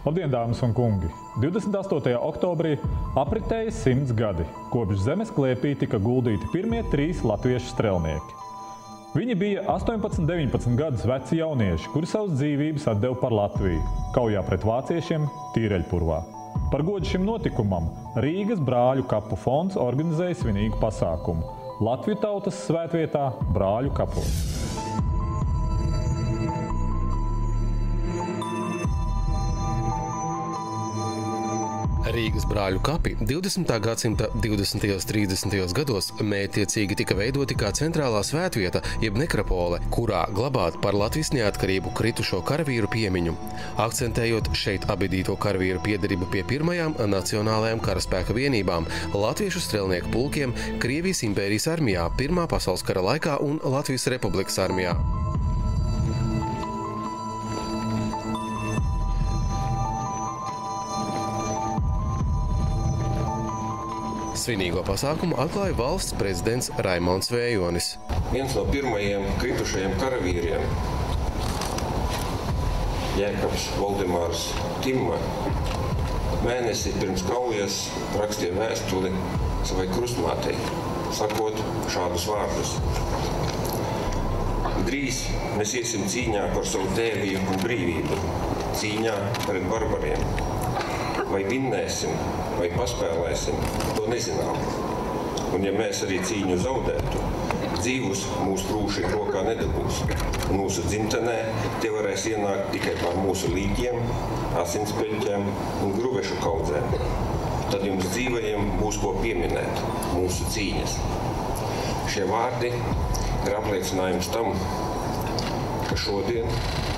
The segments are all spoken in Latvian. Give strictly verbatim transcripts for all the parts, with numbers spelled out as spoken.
Labdien, dāmas un kungi! divdesmit astotajā oktobrī apritēja simts gadi, kopš zemes klēpī tika guldīti pirmie trīs latviešu strelnieki. Viņi bija astoņpadsmit, deviņpadsmit gadus veci jaunieši, kuri savas dzīvības atdeva par Latviju, kaujā pret vāciešiem Tīreļpurvā. Par godu šim notikumam Rīgas Brāļu kapu fonds organizēja svinīgu pasākumu Latviju tautas svētvietā Brāļu kapos. Rīgas Brāļu kapi divdesmitā gadsimta divdesmitajos un trīsdesmitajos gados mērķtiecīgi tika veidoti kā centrālā svētvieta, jeb nekropole, kurā glabāt par Latvijas neatkarību kritušo karavīru piemiņu, akcentējot šeit abidīto karavīru piederību pie pirmajām nacionālajām karaspēka vienībām, latviešu strelnieku pulkiem, Krievijas impērijas armijā, Pirmā pasaules kara laikā un Latvijas Republikas armijā. Svinīgo pasākumu atklāja valsts prezidents Raimonds Vējonis. Viens no pirmajiem kritušajiem karavīriem, Jēkabs Voldemārs Timma, mēnesi pirms kaujas rakstīja vēstuli savai krustmātei, sakot šādus vārdus. Drīz mēs iesim cīņā par savu tēviju un brīvību, cīņā pret barbariem. Vai vinnēsim, vai paspēlēsim, to nezinām. Un ja mēs arī cīņu zaudētu, dzīvus mūsu trūši rokā nedabūs. Mūsu dzimtenē tie varēs ienākt tikai par mūsu līķiem, asinspeļķiem un gruvešu kaudzēm. Tad jums dzīvajiem būs ko pieminēt, mūsu cīņas. Šie vārdi ir apliecinājums tam, ka šodien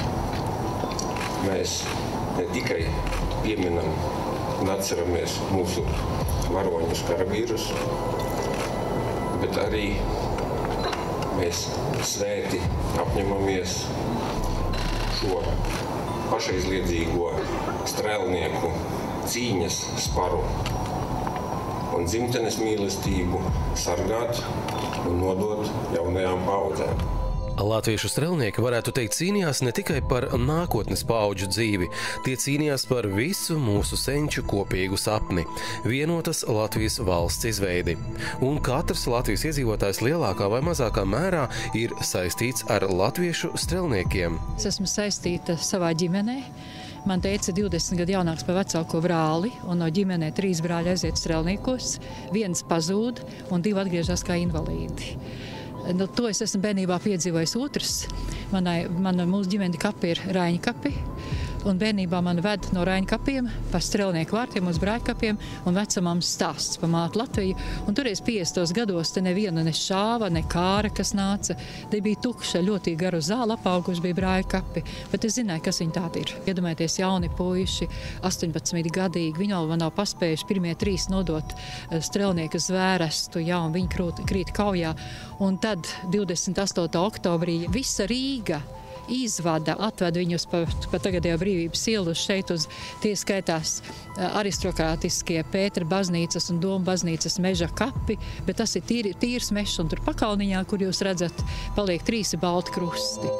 mēs ne tikai pieminam un atceramies mūsu varoņus karavīrus, bet arī mēs svēti apņemamies šo pašaizliedzīgo strēlnieku cīņas sparu un dzimtenes mīlestību sargāt un nodot jaunajām paudzēm. Latviešu strelnieki, varētu teikt, cīnījās ne tikai par nākotnes paudžu dzīvi, tie cīnījās par visu mūsu senču kopīgu sapni – vienotas Latvijas valsts izveidi. Un katrs Latvijas iedzīvotājs lielākā vai mazākā mērā ir saistīts ar latviešu strelniekiem. Es esmu saistīta savā ģimenē. Man teica divdesmit gadu jaunāks par vecāko brāli, un no ģimenē trīs brāļi aiziet strelniekos, viens pazūd un divi atgriežas kā invalīdi. Nu, to es esmu bērnībā piedzīvojis otrs. Manai, mana mūsu ģimene kapi ir Raiņa kapi, un bērnībā man ved no Raiņa kapiem pa strelnieku vārtiem uz Brāļu kapiem, un vecamam stāsts par māti Latviju. Un toreiz piecdesmitos gados te neviena ne šāva, ne kāra, kas nāca. Te bija tukša, ļoti garu zāli apauguši bija Brāļu kapi, bet es zināju, kas viņi tādi ir. Iedomājieties, jauni puiši, astoņpadsmit gadīgi, viņi vēl nav paspējuši pirmie trīs nodot strelnieku zvērestu, ja, un viņi krūt, krīt kaujā. Un tad divdesmit astotā oktobrī visa Rīga izvada, atved viņus pa, pa tagadējo Brīvības ielu šeit uz tie skaitās aristokrātiskie Pētera baznīcas un Doma baznīcas meža kapi, bet tas ir tīri, tīrs mežs, un tur pakalniņā, kur jūs redzat, paliek trīs balti krusti.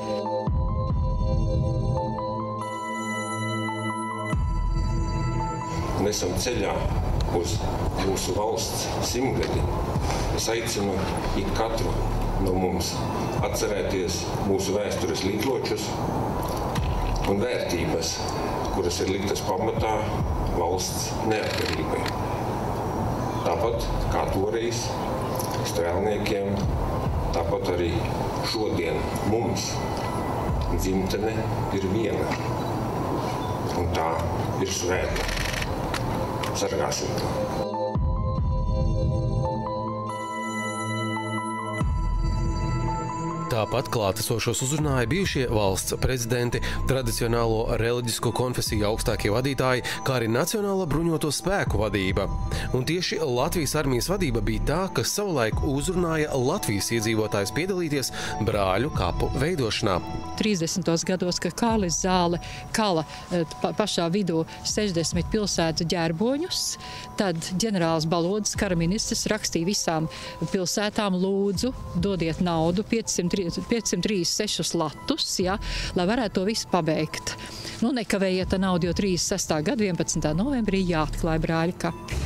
Un esam ceļā uz mūsu valsts simtgadi. Es aicinu ik katru no mums atcerēties mūsu vēstures līkločus un vērtības, kuras ir liktas pamatā valsts neatkarībai. Tāpat kā toreiz strēlniekiem, tāpat arī šodien mums dzimtene ir viena, un tā ir svēta. Sargāsim to. Tāpat klātesošos uzrunāja bijušie valsts prezidenti, tradicionālo reliģisko konfesiju augstākie vadītāji, kā arī Nacionālo bruņoto spēku vadība. Un tieši Latvijas armijas vadība bija tā, kas savulaik uzrunāja Latvijas iedzīvotājus piedalīties Brāļu kapu veidošanā. trīsdesmitos gados, kad Kārlis Zāle kala pa, pašā vidū sešdesmit pilsētu ģērboņus, tad ģenerālis Balodis, kara ministrs, rakstīja visām pilsētām: lūdzu, dodiet naudu, piecsimt piecsimt trīsdesmit sešus latus, ja, lai varētu to visu pabeigt. Nu, nekavējiet ar naudu, jo trīsdesmit sestā gada vienpadsmitā novembrī jāatklāj Brāļu kapi.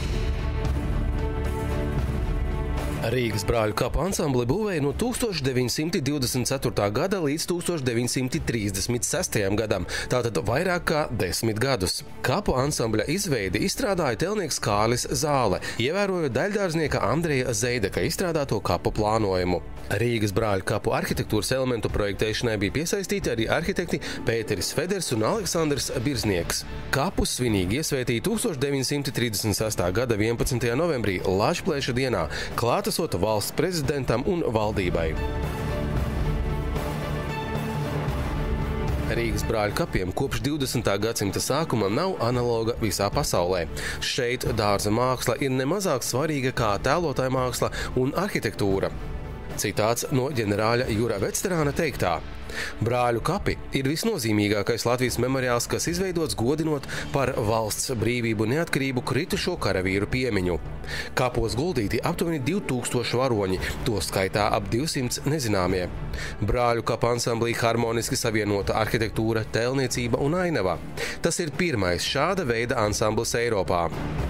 Rīgas Brāļu kapu ansambli būvēja no tūkstoš deviņsimt divdesmit ceturtā gada līdz tūkstoš deviņsimt trīsdesmit sestajam gadam, tātad vairāk kā desmit gadus. Kapu ansambļa izveidi izstrādāja telnieks Kārlis Zāle, ievērojot daļdārznieka Andreja Zeideka izstrādāto kapu plānojumu. Rīgas Brāļu kapu arhitektūras elementu projektēšanai bija piesaistīti arī arhitekti Pēteris Feders un Aleksandrs Birznieks. Kapus svinīgi iesvētīja tūkstoš deviņsimt trīsdesmit sestā gada vienpadsmitajā novembrī Lašplēša dienā, klātesot valsts prezidentam un valdībai. Rīgas Brāļu kapiem kopš divdesmitā gadsimta sākuma nav analoga visā pasaulē. Šeit dārza māksla ir nemazāk svarīga kā tēlotāja māksla un arhitektūra. Citāts no ģenerāļa Jura Vesterāna teiktā. Brāļu kapi ir visnozīmīgākais Latvijas memoriāls, kas izveidots godinot par valsts brīvību un neatkarību kritušo karavīru piemiņu. Kapos guldīti aptuveni divi tūkstoši varoņi, to skaitā ap divsimts nezināmie. Brāļu kapu ansamblī harmoniski savienota arhitektūra, tēlniecība un ainava. Tas ir pirmais šāda veida ansamblis Eiropā.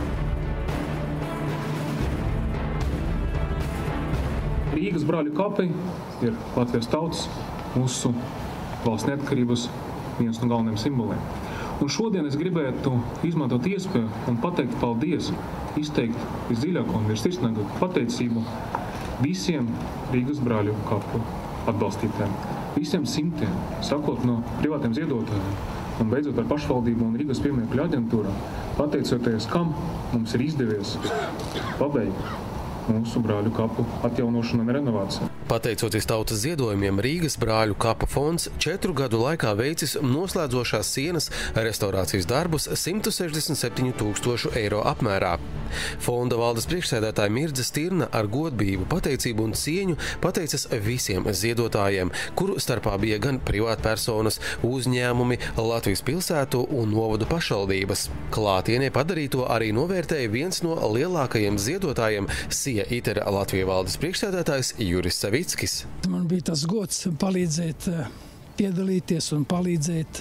Rīgas Brāļu kapi ir Latvijas tautas, mūsu valsts neatkarības viens no galvenajiem simboliem. Un šodien es gribētu izmantot iespēju un pateikt paldies, izteikt visdziļāko un vissirsnīgāko pateicību visiem Rīgas Brāļu kapu atbalstītājiem. Visiem simtiem, sakot no privātiem ziedotājiem un beidzot ar pašvaldību un Rīgas pieminiektu aģentūrām, pateicoties kam mums ir izdevies pabeigt mūsu Brāļu kapu atjaunošanu un renovāciju. Pateicoties tautas ziedojumiem, Rīgas Brāļu kapu fonds četru gadu laikā veicis noslēdzošās sienas restaurācijas darbus simt sešdesmit septiņu tūkstošu eiro apmērā. Fonda valdes priekšsēdētāja Mirdze Stirna ar godbību, pateicību un cieņu pateicas visiem ziedotājiem, kuru starpā bija gan privātpersonas, uzņēmumi, Latvijas pilsētu un novadu pašvaldības. Klātienē padarīto arī novērtēja viens no lielākajiem ziedotājiem Sija Itera Latvijas valdes priekšsēdētājs Juris Savickis. Man bija tas gods palīdzēt, piedalīties un palīdzēt,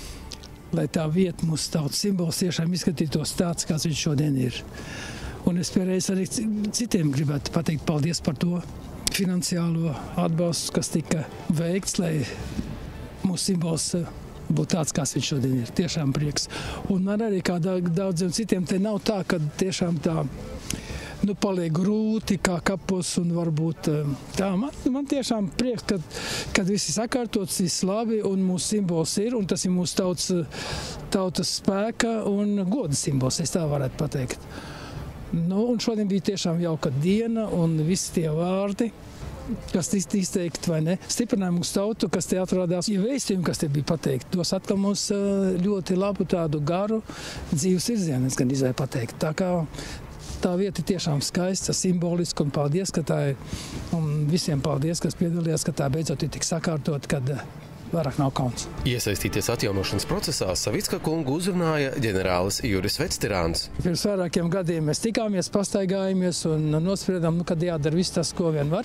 lai tā vieta, mūsu tautas simbols tiešām izskatītos tāds, kāds viņš šodien ir. Un es pierreiz arī citiem gribētu pateikt paldies par to finansiālo atbalstu, kas tika veikts, lai mūsu simbols būtu tāds, kāds viņš šodien ir. Tiešām prieks. Un man arī kā daudziem citiem te nav tā, ka tiešām tā nu, paliek grūti kā kapos un varbūt tā. Man, man tiešām prieks, kad, kad viss ir sakārtots, viss labi un mūsu simbols ir, un tas ir mūsu tautas, tautas spēka un goda simbols, es tā varētu pateikt. Nu, un šodien bija tiešām jauka diena un visi tie vārdi, kas izteikt vai ne, stiprināja mūsu tautu, kas te atrādās, ja vēstījumi, kas te bija pateikt, dos atkal mums ļoti labu tādu garu dzīves virzienu, es gan izvēju pateikt. Tā kā tā vieta ir tiešām skaista, simboliska un paldies, ka tā ir, un visiem paldies, kas piedalījās, ka tā beidzot ir tik sakārtot, kad vairāk nav kauns. Iesaistīties atjaunošanas procesā Savicka kungu uzrunāja ģenerālis Juris Vesterāns. Pirms vairākiem gadiem mēs tikāmies, pastaigājamies un nospriedām, nu, kad jādara viss tas, ko vien var,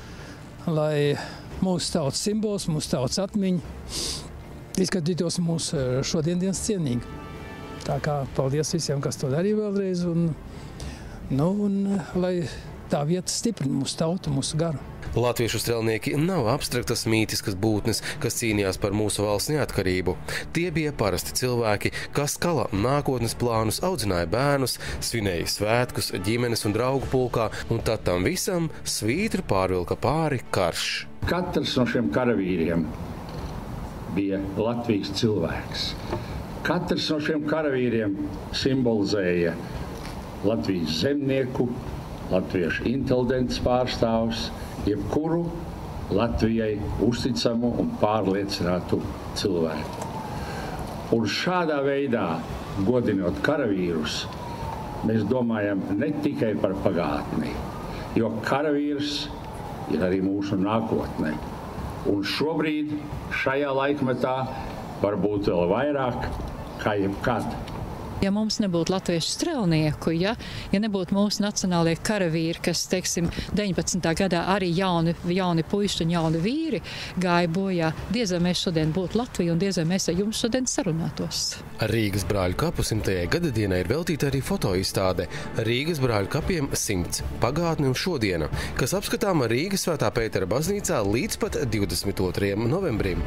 lai mūsu tautas simbols, mūsu tautas atmiņa izskatītos mūsu šodiendienas cienīgi. Tā kā paldies visiem, kas to darīja vēlreiz, un Nu, un lai tā vieta stiprina mūsu tautu, mūsu garu. Latviešu strelnieki nav abstraktas mītiskas būtnes, kas cīnījās par mūsu valsts neatkarību. Tie bija parasti cilvēki, kas kala nākotnes plānus, audzināja bērnus, svinēja svētkus, ģimenes un draugu pulkā, un tad tam visam svītru pārvilka pāri karš. Katrs no šiem karavīriem bija Latvijas cilvēks. Katrs no šiem karavīriem simbolizēja Latvijas zemnieku, latviešu inteliģents pārstāvs, jebkuru Latvijai uzticamu un pārliecinātu cilvēku. Un šādā veidā, godinot karavīrus, mēs domājam ne tikai par pagātni, jo karavīrs ir arī mūsu nākotne. Un šobrīd, šajā laikmetā, varbūt vēl vairāk kā jebkad, Ja mums nebūtu latviešu strelnieku, ja, ja nebūtu mūsu nacionālie karavīri, kas, teiksim, deviņpadsmitā gadā arī jauni, jauni puiši un jauni vīri gāja bojā, diez vai mēs šodien būtu Latvija un diez vai mēs ar jums šodien sarunātos. Rīgas brāļu kapu simtajai gadadienai ir veltīta arī fotoizstāde Rīgas brāļu kapiem simts – pagātne un šodiena, kas apskatāma Rīgas Svētā Pētera baznīcā līdz pat divdesmit otrajam novembrim.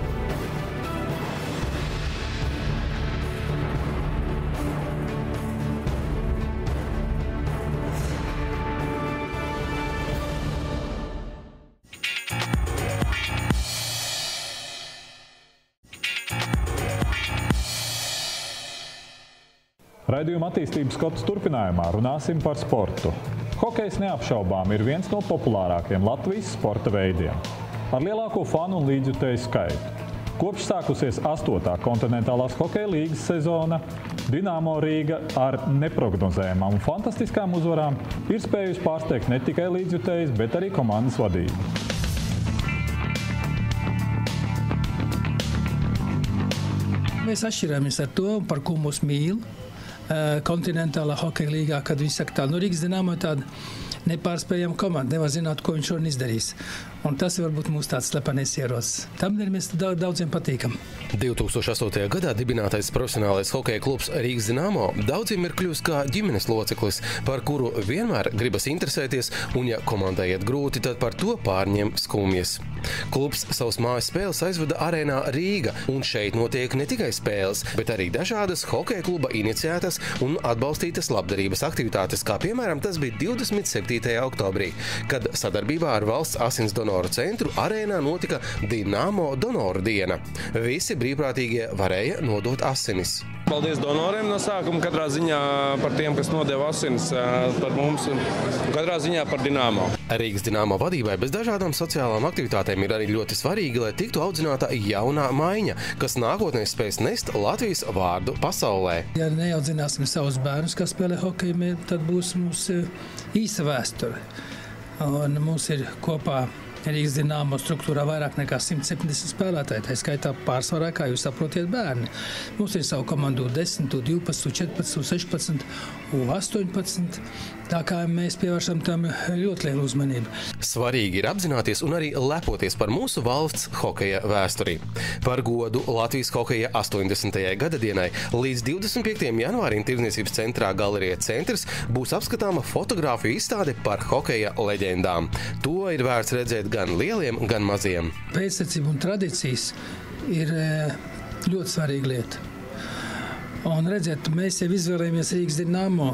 Raidījuma attīstības skotas turpinājumā runāsim par sportu. Hokejs neapšaubām ir viens no populārākajiem Latvijas sporta veidiem. Ar lielāko fanu un līdzjutēju skaitu. Kopš sākusies astotā kontinentālās hokeja līgas sezona, Dinamo Rīga ar neprognozējumām un fantastiskām uzvarām ir spējusi pārsteigt ne tikai līdzjutējus, bet arī komandas vadību. Mēs atšķirāmies ar to, par ko mūs mīl. Kontinentālā hokeja līgā, kad viņi saka tā, nu Rīgas Dinamo ir tāda nepārspējama komanda, nevar zināt, ko viņš šodien izdarīs. Un tas ir varbūt mūsu tāds slepenais ierocis. Tamdēļ mēs daudziem patīkam. divi tūkstoši astotajā gadā dibinātais profesionālais hokeja klubs Rīgas Dinamo daudziem ir kļuvis kā ģimenes loceklis, par kuru vienmēr gribas interesēties, un ja komandai iet grūti, tad par to pārņem skumjas. Klubs savus mājas spēles aizvada arēnā Rīga, un šeit notiek ne tikai spēles, bet arī dažādas hokeja kluba iniciētas un atbalstītas labdarības aktivitātes, kā piemēram tas bija divdesmit septītajā oktobrī, kad sadarbībā ar valsts asins donoru centru arēnā notika Dinamo donoru diena. Visi brīvprātīgie varēja nodot asinis. Paldies donoriem no sākuma, katrā ziņā par tiem, kas nodeva asinis par mums un katrā ziņā par Dinamo. Rīgas Dinamo vadībai bez dažādām sociālām aktivitātēm ir arī ļoti svarīgi, lai tiktu audzināta jaunā maiņa, kas nākotnē spēs nest Latvijas vārdu pasaulē. Ja neaudzināsim savus bērnus, kas spēlē hokeju, tad būs mums īsa vēsture. Un mums ir kopā Rīgas Dinamo struktūrā vairāk nekā simt septiņdesmit spēlētāji, tā skaitā pārsvarā, kā jūs saprotiet, bērni. Mums ir savu komandu desmit, divpadsmit, četrpadsmit, sešpadsmit, astoņpadsmit, tā kā mēs pievēršam tam ļoti lielu uzmanību. Svarīgi ir apzināties un arī lepoties par mūsu valsts hokeja vēsturi. Par godu Latvijas hokeja astoņdesmitajai gadadienai līdz divdesmit piektajam janvārim Tirdzniecības centrā Galerija Centrs būs apskatāma fotogrāfiju izstāde par hokeja leģendām. To ir vērts redzēt gan lieliem, gan maziem. Pēctecība un tradīcijas ir ļoti svarīga lieta. Un redziet, mēs jau izvēlējamies Rīgas Dinamo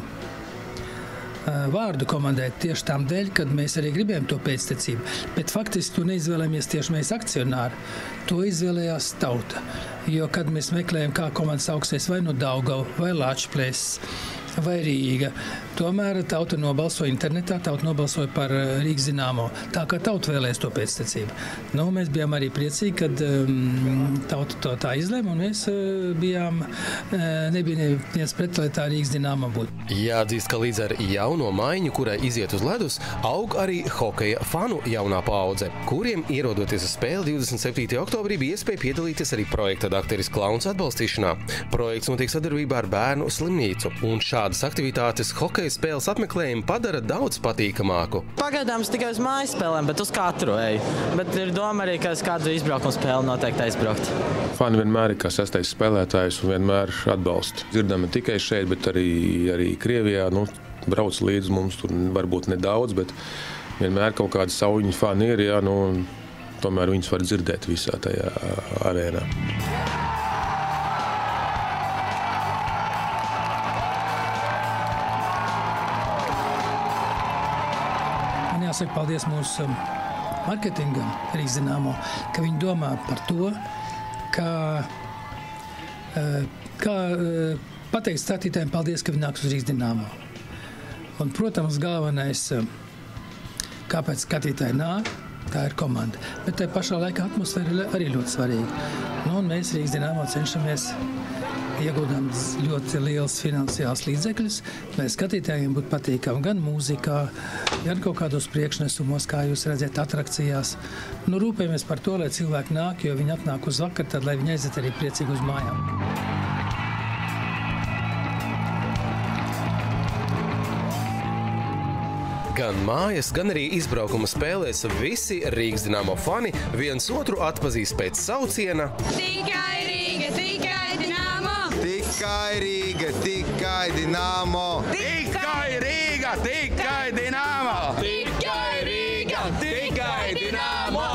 vārdu komandēt tieši tam dēļ, kad mēs arī gribējām to pēctecību. Bet faktiski to neizvēlējamies tieši mēs akcionāri. To izvēlējās tauta. Jo, kad mēs meklējam, kā komandas augsties vai no Daugava, vai Lāčplēsis, vai Rīga, tomēr tauta nobalsoja internetā, tauta nobalsoja par Rīgas Dinamo. Tā kā tauta vēlēs to pēctecību. Nu, mēs bijām arī priecīgi, kad um, tauta to tā izlēma, un mēs uh, bijām, uh, nebija neviens pret, lai tā Rīgas Dinamo būtu. Jāatzīst, ka līdz ar jauno maiņu, kurai iziet uz ledus, aug arī hokeja fanu jaunā paudze, kuriem ierodoties uz spēli divdesmit septītajā oktobrī bija iespēja piedalīties arī projekta Dakteris Klauns atbalstīšanā. Projekts notiek sadarbībā ar bērnu slimnīcu, un šādas aktivitātes hokeja spēles apmeklējumu padara daudz patīkamāku. Pagaidām es tikai uz mājas spēlēm, bet uz katru eju. Bet ir doma arī, ka es kādu izbraukumu spēli noteikti aizbraukt. Fani vienmēr ir kā sastais spēlētājs un vienmēr atbalsta. Dzirdam ne tikai šeit, bet arī, arī Krievijā. Nu, brauc līdz mums, tur varbūt nedaudz, bet vienmēr kaut kādi sauņi fani ir, jā, nu, tomēr viņus var dzirdēt visā tajā arēnā. Jāsaka paldies mūsu marketingam, Rīgas Dinamo, ka viņi domā par to, kā, kā pateikt skatītājiem paldies, ka viņi nāks uz Rīgas Dinamo. Un, protams, galvenais, kāpēc skatītāji nāk, tā ir komanda. Bet tai pašā laikā atmosfēra arī ļoti svarīga. Nu, un mēs Rīgas Dinamo cenšamies ieguldām ļoti liels finansiāls līdzekļus, lai skatītājiem būtu patīkami gan mūzikā, gan kaut kādos priekšnesumos, kā jūs redzat, atrakcijās. Nu, rūpējamies par to, lai cilvēki nāk, jo viņi atnāk uz vakaru, tad lai viņi aiziet arī priecīgi uz mājām. Gan mājas, gan arī izbraukuma spēlēs visi Rīgas Dinamo fani viens otru atpazīst pēc sauciena Tikai Rīga, tikai Dinamo! Tikai Rīga, tikai Dinamo! Tikai Rīga, tikai Dinamo! Tikai Rīga, tikai Dinamo!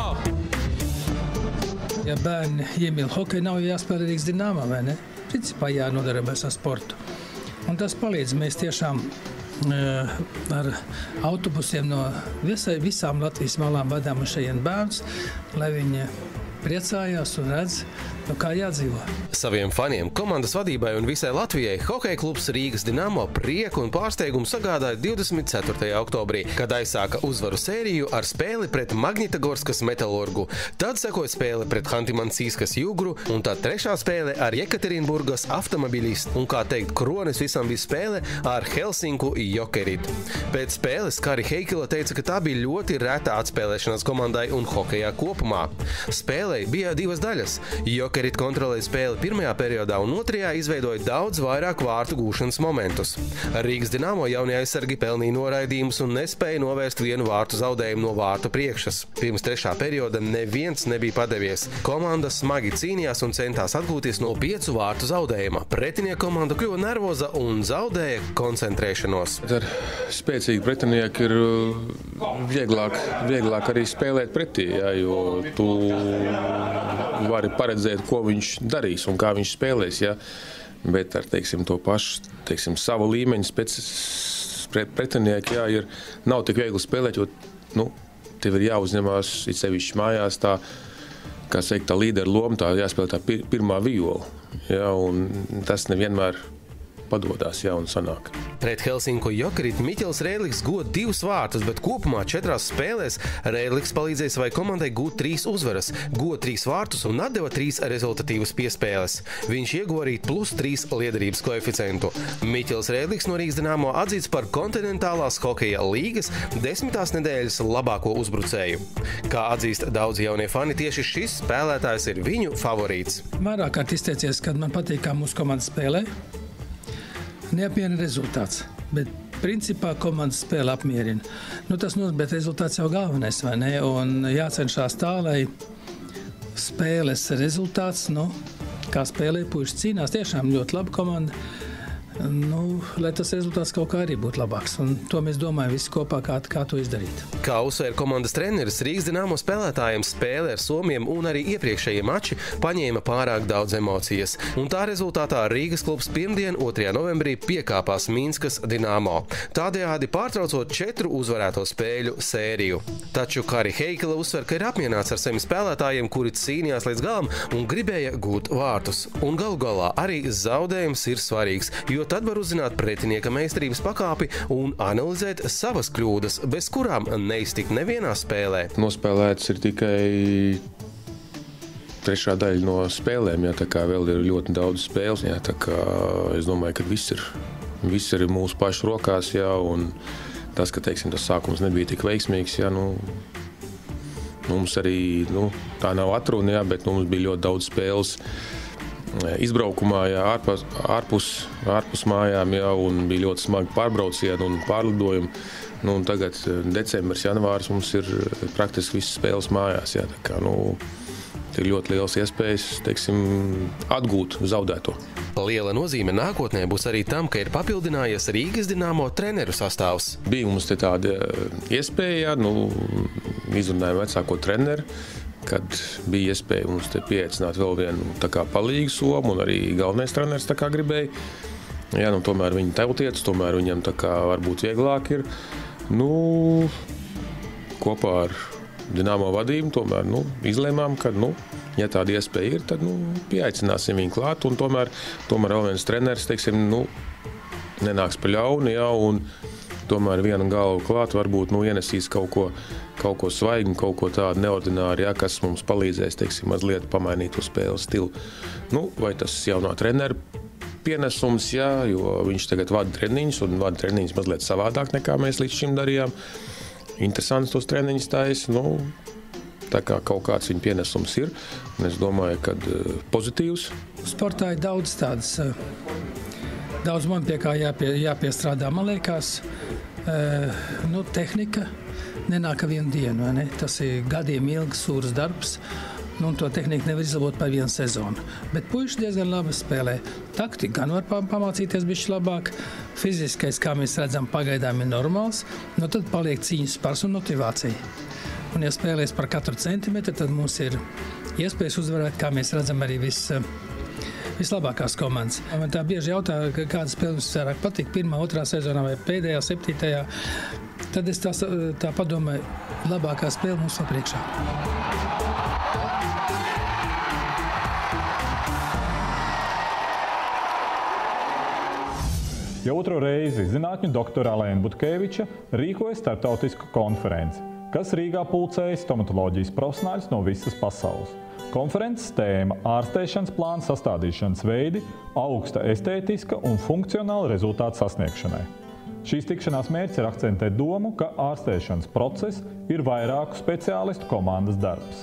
Ja bērni iemīl hokeju, nav jāspēlē Rīgas Dinamo, vai ne? Principā jānodarbojas ar sportu. Un tas palīdz. Mēs tiešām uh, ar autobusiem no visai, visām Latvijas malām vadām uz šajien bērns, lai viņi priecājās un redz, nu kā jādzīvo. Saviem faniem, komandas vadībai un visai Latvijai hokeja klubs Rīgas Dinamo prieku un pārsteigumu sagādāja divdesmit ceturtajā oktobrī, kad aizsāka uzvaru sēriju ar spēli pret Magnitagorskas Metalurgu. Tad sekoja spēle pret Hanti-Mansijskas Jugru un tā trešā spēle ar Jekaterinburgas Avtomobilistu un, kā teikt, kronis visam bija spēle ar Helsinku Jokerit. Pēc spēles Kari Heikila teica, ka tā bija ļoti reta atspēlēšanās komandai un hokejā kopumā. Spēlei bija divas daļas. Jokerit kontrolēja spēli pirmajā periodā un otrajā izveidoja daudz vairāk vārtu gūšanas momentus. Rīgas Dinamo jaunie aizsargi pelnīja noraidījumus un nespēja novērst vienu vārtu zaudējumu no vārtu priekšas. Pirms trešā perioda neviens nebija padevies. Komanda smagi cīnījās un centās atgūties no piecu vārtu zaudējuma. Pretinieku komanda kļuva nervoza un zaudēja koncentrēšanos. Ar spēcīgu pretinieku ir vieglāk, vieglāk arī spēlēt pretī, jā, jo tu vari paredzēt, ko viņš darīs un kā viņš spēlēs, ja? Bet ar, teiksim, to pašu, teiksim, savu līmeņu pēc pretinieki, jā, ir, nav tik viegli spēlēt, jo, nu, tev ir jāuzņemās, it sevišķi mājās, tā, kā teikt, tā līdera loma, tā jāspēlē tā pir pirmā viola, jā, un tas nevienmēr padodās, jā, un sanāk. Pret Helsinku Jokerit Miķels Rēdliks gūt divus vārtus, bet kopumā četrās spēlēs Rēdliks palīdzēja savai komandai gūt trīs uzvaras, gūt trīs vārtus un atdeva trīs rezultatīvas piespēles. Viņš ieguva arī plus trīs liederības koeficientu. Miķels Rēdliks no Rīgas Dinamo atzīts par kontinentālās hokeja līgas desmitās nedēļas labāko uzbrucēju. Kā atzīst daudzi jaunie fani, tieši šis spēlētājs ir viņu favorīts. Vairāk kārt izteicies, kad man patīk, kā mūsu komanda spēlē. Neapmierina rezultāts, bet principā komandas spēle apmierina. Nu, tas nozīmē, bet rezultāts jau galvenais, vai ne? Un jācenšās tā, lai spēles rezultāts, nu, kā spēlē puiši cīnās, tiešām ļoti laba komanda. Nu, lai tas rezultāts kaut kā arī būtu labāks. Un to mēs domājam visi kopā, kā, kā to izdarīt. Kā uzsver komandas treneris, Rīgas Dinamo spēlētājiem spēle ar Somiem un arī iepriekšējie mači paņēma pārāk daudz emocijas. Un tā rezultātā Rīgas klubs pirmdien, otrajā novembrī, piekāpās Minskas Dinamo. Tādējādi pārtraucot četru uzvarēto spēļu sēriju. Taču Kari Heikila uzsver, ka ir apmierināts ar saviem spēlētājiem, kuri cīnījās līdz galam un gribēja gūt vārtus. Un galu galā arī zaudējums ir svarīgs, jo tad var uzzināt pretinieka meistarības pakāpi un analizēt savas kļūdas, bez kurām neiztikt nevienā spēlē. Nospēlēts ir tikai trešā daļa no spēlēm, jā, tā kā vēl ir ļoti daudz spēles, jā, tā kā es domāju, ka viss ir, viss ir mūsu pašu rokās, jā, un tas, ka, teiksim, tas sākums nebija tik veiksmīgs, jā, nu, mums arī, nu, tā nav atruna, jā, bet nu, mums bija ļoti daudz spēles izbraukumā, jā, ārpus, ārpus, ārpus mājām, jā, un bija ļoti smagi pārbraucieni un pārlidojumi. Nu, un tagad decembris, janvārs mums ir praktiski visas spēles mājās, jā, tā kā, nu, ir ļoti liels iespējas, teiksim, atgūt zaudēto. Liela nozīme nākotnē būs arī tam, ka ir papildinājies Rīgas Dinamo treneru sastāvs. Bija mums te tāda iespēja, nu, izrunājām vecāko treneru, kad bija iespēja mums te pieaicināt vēl vienu tā kā palīgu somu, un arī galvenais treneris tā kā gribēja. Jā, nu, tomēr viņi tautietis, tomēr viņam tā kā varbūt vieglāk ir. Nu, kopā ar Dinamo vadību tomēr, nu, izlēmām, ka, nu, ja tāda iespēja ir, tad, nu, pieaicināsim viņu klāt, un tomēr, tomēr vēl viens treneris, teiksim, nu, nenāks pa ļauni, jā, un tomēr viena galva klāt, varbūt, nu, ienesīs kaut ko, kaut ko svaigu, kaut ko tādu neordināru, jā, kas mums palīdzēs, teiksim, mazliet pamainīt to spēles stilu. Nu, vai tas jaunā trenera pienesums, jā, jo viņš tagad vada treniņus, un vada treniņus mazliet savādāk, nekā mēs līdz šim darījām. Interesants tos treniņus taisa, nu, tā kā kaut kāds viņa pienesums ir, un es domāju, ka pozitīvs. Sportā ir daudz tādas, daudz man pie kā jāpie, jāpiestrādā, man liekas, Nu, tehnika nenāk ar vienu dienu, vai ne? Tas ir gadiem ilgs sūrs darbs, nu, un to tehniku nevar izlabot par vienu sezonu. Bet puiši diezgan labi spēlē. Taktika gan var pamācīties bišķi labāk, fiziskais, kā mēs redzam, pagaidām ir normāls, nu tad paliek cīņas spars un motivācija. Un ja spēlēs par katru centimetru, tad mums ir iespējas uzvarēt, kā mēs redzam, arī viss vislabākās komandas. Man tā bieži jautā, kāda spēle mums vairāk patīk, pirmā, otrā sezonā vai pēdējā, septītajā. Tad es tā, tā padomāju, labākā spēle mums vēl priekšā. Jau otro reizi zinātņu doktora Alēna Butkeviča rīkoja starptautisku konferenci, kas Rīgā pulcēja stomatoloģijas profesionāļus no visas pasaules. Konferences tēma – ārstēšanas plāna sastādīšanas veidi, augsta estētiska un funkcionāla rezultāta sasniegšanai. Šīs tikšanās mērķis ir akcentēt domu, ka ārstēšanas process ir vairāku speciālistu komandas darbs.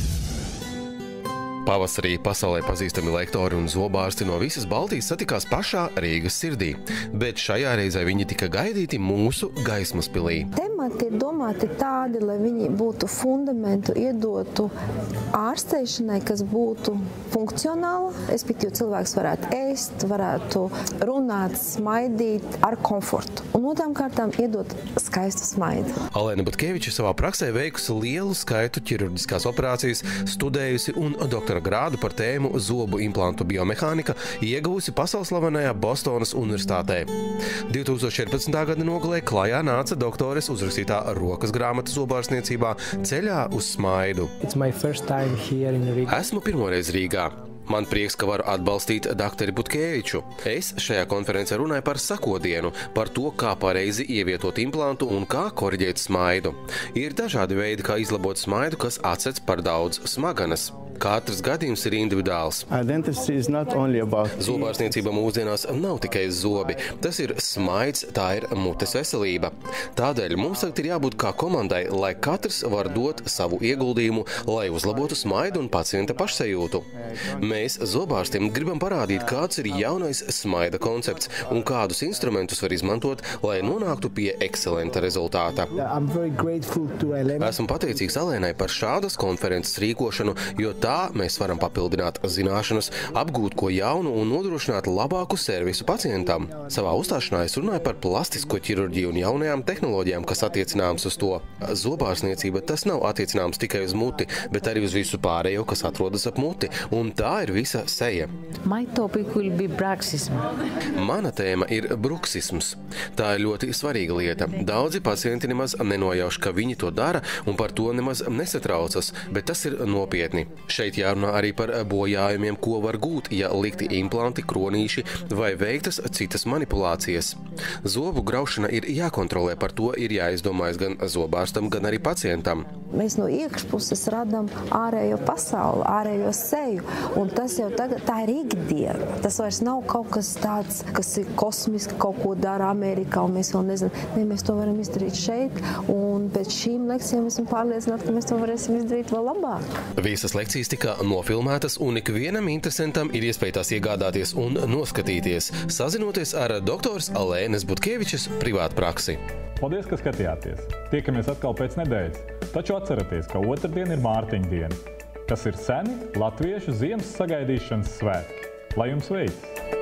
Pavasarī pasaulē pazīstami lektori un zobārsti no visas Baltijas satikās pašā Rīgas sirdī, bet šajā reizē viņi tika gaidīti mūsu Gaismas pilī. Temati ir domāti tādi, lai viņi būtu fundamentu iedotu ārstēšanai, kas būtu funkcionāla, respektīvi cilvēks varētu ēst, varētu runāt, smaidīt ar komfortu. Un otrām kārtām iedot skaistu smaidu. Alēna Butkeviča savā praksē veikusi lielu skaitu ķirurģiskās operācijas, studējusi un doktora grādu par tēmu zobu implantu biomehānika ieguvusi pasaulslavenajā Bostonas universitātē. divi tūkstoši četrpadsmitā gada nogalē klajā nāca doktores uzrakstītā rokas grāmata zobārstniecībā Ceļā uz smaidu. Esmu pirmoreiz Rīgā. Man prieks, ka varu atbalstīt doktori Butkeviču. Es šajā konferencē runāju par sakodienu, par to, kā pareizi ievietot implantu un kā koriģēt smaidu. Ir dažādi veidi, kā izlabot smaidu, kas atsedz par daudz smaganas. Katrs gadījums ir individuāls. Zobārstniecība mūsdienās nav tikai zobi. Tas ir smaids, tā ir mutes veselība. Tādēļ mums tagad ir jābūt kā komandai, lai katrs var dot savu ieguldījumu, lai uzlabotu smaidu un pacienta pašsajūtu. Mēs, zobārstiem, gribam parādīt, kāds ir jaunais smaida koncepts un kādus instrumentus var izmantot, lai nonāktu pie ekscelenta rezultāta. Esmu pateicīgs Alēnai par šādas konferences rīkošanu, jo tā mēs varam papildināt zināšanas, apgūt ko jaunu un nodrošināt labāku servisu pacientam. Savā uzstāšanā es runāju par plastisko ķirurģiju un jaunajām tehnoloģijām, kas attiecināms uz to. Zobārstniecība tas nav attiecināms tikai uz muti, bet arī uz visu pārējo, kas atrodas ap muti, un tā ir visa seja. Mana tēma ir bruksisms. Tā ir ļoti svarīga lieta. Daudzi pacienti nemaz nenojauš, ka viņi to dara un par to nemaz nesatraucas, bet tas ir nopietni. Šeit jārunā arī par bojājumiem, ko var gūt, ja likti implanti, kronīši vai veiktas citas manipulācijas. Zobu graušana ir jākontrolē, par to ir jāizdomājas gan zobārstam, gan arī pacientam. Mēs no iekšpuses radam ārējo pasauli, ārējo seju, un tas jau tagad tā ir ikdiena. Tas vairs nav kaut kas tāds, kas ir kosmiski, kaut ko dara Amerikā, un mēs vēl nezinām. Ne, mēs to varam izdarīt šeit, un pēc šīm lekcijām esmu pārliecināta, ka mēs to varēsim izdarīt vēl labāk. Visas lekcijas tika nofilmētas, un ikvienam interesantam ir iespēja tās iegādāties un noskatīties, sazinoties ar doktors Alēnas Butkevičas privātpraksi. Paldies, ka skatījāties! Tiekamies atkal pēc nedēļas, taču atceraties, ka otrdien ir Mārtiņa diena, kas ir seni latviešu ziemas sagaidīšanas svētki. Lai jums veicas!